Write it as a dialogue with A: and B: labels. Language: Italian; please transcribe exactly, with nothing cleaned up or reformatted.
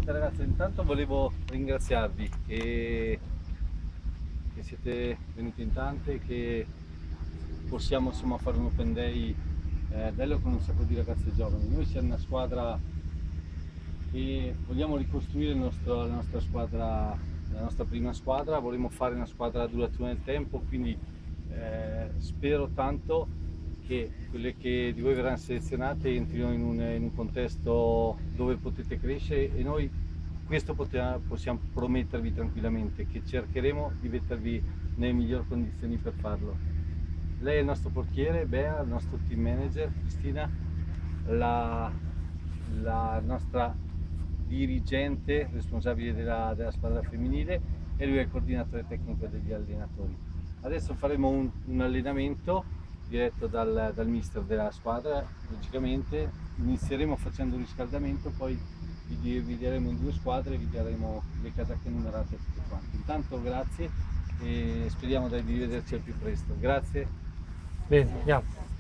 A: Niente ragazzi, intanto volevo ringraziarvi che, che siete venuti in tante, che possiamo insomma fare un open day eh, bello con un sacco di ragazze giovani. Noi siamo una squadra e vogliamo ricostruire il nostro- la nostra squadra, la nostra prima squadra, vorremmo fare una squadra duratura nel tempo, quindi eh, spero tanto che quelle che di voi verranno selezionate entrino in un, in un contesto dove potete crescere, e noi questo poteva- possiamo promettervi tranquillamente, che cercheremo di mettervi nelle migliori condizioni per farlo. Lei è il nostro portiere, Bea, il nostro team manager, Cristina, la, la nostra dirigente responsabile della, della squadra femminile, e lui è il coordinatore tecnico degli allenatori. Adesso faremo un, un allenamento diretto dal, dal mister della squadra, logicamente inizieremo facendo un riscaldamento, poi vi divideremo in due squadre e vi daremo le casacche numerate a tutti quanti. Intanto grazie e speriamo di rivederci al più presto. Grazie.
B: Bene, andiamo.